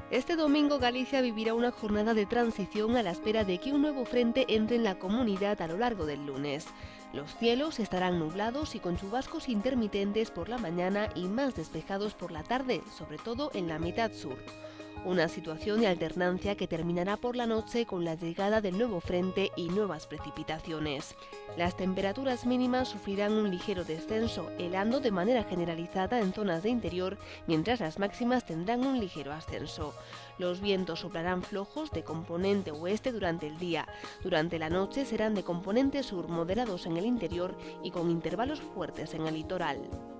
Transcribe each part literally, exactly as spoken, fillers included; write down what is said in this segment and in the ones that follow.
Este domingo Galicia vivirá una jornada de transición a la espera de que un nuevo frente entre en la comunidad a lo largo del lunes. Los cielos estarán nublados y con chubascos intermitentes por la mañana y más despejados por la tarde, sobre todo en la mitad sur. Una situación de alternancia que terminará por la noche con la llegada del nuevo frente y nuevas precipitaciones. Las temperaturas mínimas sufrirán un ligero descenso, helando de manera generalizada en zonas de interior, mientras las máximas tendrán un ligero ascenso. Los vientos soplarán flojos de componente oeste durante el día. Durante la noche serán de componente sur moderados en el interior y con intervalos fuertes en el litoral.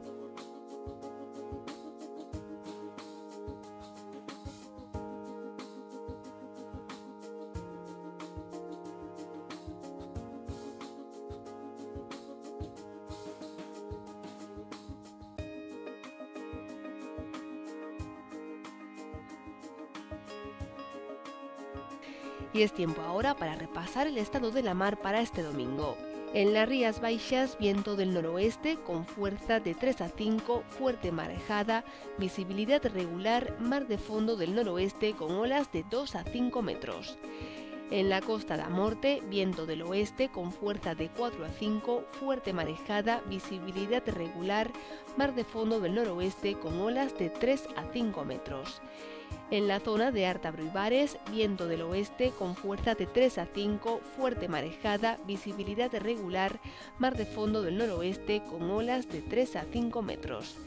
Y es tiempo ahora para repasar el estado de la mar para este domingo. En las Rías Baixas, viento del noroeste con fuerza de tres a cinco, fuerte marejada, visibilidad regular, mar de fondo del noroeste con olas de dos a cinco metros. En la costa da Morte, viento del oeste con fuerza de cuatro a cinco, fuerte marejada, visibilidad regular, mar de fondo del noroeste con olas de tres a cinco metros. En la zona de Ártabro y Bares, viento del oeste con fuerza de tres a cinco, fuerte marejada, visibilidad regular, mar de fondo del noroeste con olas de tres a cinco metros.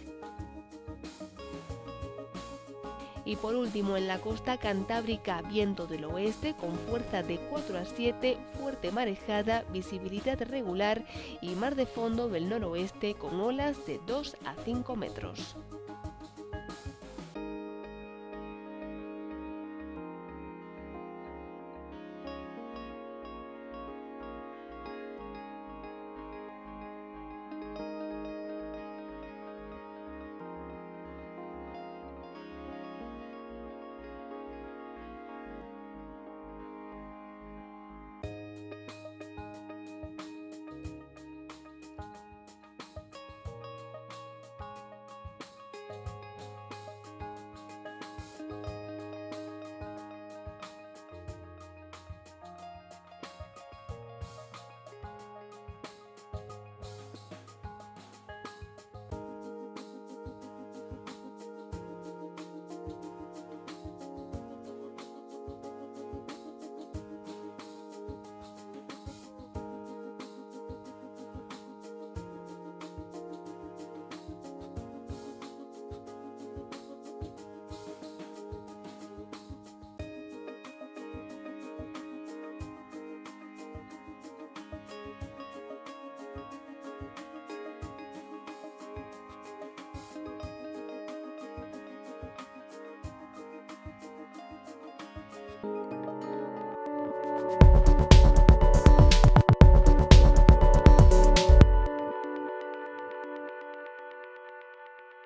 Y por último, en la costa cantábrica, viento del oeste con fuerza de cuatro a siete, fuerte marejada, visibilidad regular y mar de fondo del noroeste con olas de dos a cinco metros.